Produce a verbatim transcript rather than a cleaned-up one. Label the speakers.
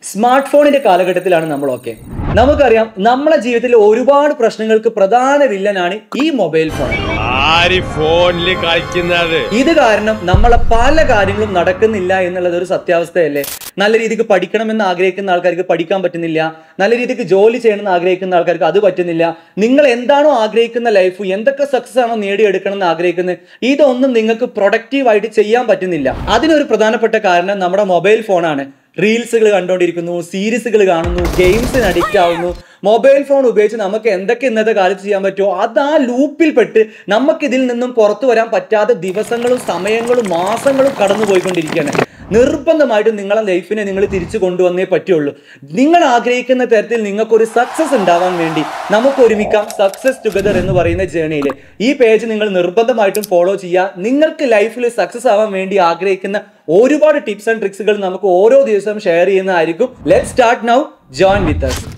Speaker 1: Smart ഫോണിന്റെ കാലഘട്ടത്തിലാണ് നമ്മളൊക്കെ. നമുക്കറിയാം, നമ്മുടെ ജീവിതത്തിലെ ഒരുപാട് പ്രശ്നങ്ങൾക്ക് പ്രധാന വില്ലനാണ് ഈ മൊബൈൽ ഫോൺ. ഇത് കാരണം നമ്മളെ പല കാര്യങ്ങളും നടക്കുന്നില്ല എന്നുള്ളത് ഒരു സത്യാവസ്ഥയല്ലേ? നല്ല രീതിക്ക് പഠിക്കണമെന്ന് ആഗ്രഹിക്കുന്ന ആൾക്കാർക്ക് പഠിക്കാൻ പറ്റുന്നില്ല, നല്ല രീതിക്ക് ജോലി ചെയ്യണമെന്ന് ആഗ്രഹിക്കുന്ന ആൾക്കാർക്ക് അത് പറ്റുന്നില്ല. നിങ്ങൾ എന്താണോ ആഗ്രഹിക്കുന്ന ലൈഫ്, എന്തൊക്കെ സക്സസ് ആണോ നേടിയെടുക്കണം എന്ന് ആഗ്രഹിക്കുന്നത്, ഇതൊന്നും നിങ്ങൾക്ക് പ്രൊഡക്റ്റീവായിട്ട് ചെയ്യാൻ പറ്റുന്നില്ല. അതിനൊരു പ്രധാനപ്പെട്ട കാരണം നമ്മുടെ മൊബൈൽ ഫോണാണ്. റീൽസുകൾ കണ്ടുകൊണ്ടിരിക്കുന്നു, സീരീസുകൾ കാണുന്നു, ഗെയിംസിന് അഡിക്റ്റ് ആവുന്നു. മൊബൈൽ ഫോൺ ഉപയോഗിച്ച് നമുക്ക് എന്തൊക്കെ ഇന്നത്തെ കാലത്ത് ചെയ്യാൻ പറ്റുമോ അത് ആ ലൂപ്പിൽപ്പെട്ട് നമുക്കിതിൽ നിന്നും പുറത്തു വരാൻ പറ്റാതെ ദിവസങ്ങളും സമയങ്ങളും മാസങ്ങളും കടന്നു പോയിക്കൊണ്ടിരിക്കുകയാണ്. നിർബന്ധമായിട്ടും നിങ്ങളെ ലൈഫിനെ നിങ്ങൾ തിരിച്ചു കൊണ്ടുവന്നേ പറ്റുള്ളൂ. നിങ്ങൾ ആഗ്രഹിക്കുന്ന തരത്തിൽ നിങ്ങൾക്കൊരു സക്സസ് ഉണ്ടാവാൻ വേണ്ടി നമുക്ക് ഒരുമിക്കാം സക്സസ് ടുഗദർ എന്ന് പറയുന്ന ജേണിയിൽ. ഈ പേജ് നിങ്ങൾ നിർബന്ധമായിട്ടും ഫോളോ ചെയ്യുക. നിങ്ങൾക്ക് ലൈഫിൽ സക്സസ് ആവാൻ വേണ്ടി ആഗ്രഹിക്കുന്ന ഒരുപാട് ടിപ്സ് ആൻഡ് ട്രിക്സുകൾ നമുക്ക് ഓരോ ദിവസവും ഷെയർ ചെയ്യുന്നതായിരിക്കും. Let's start now. Join with us.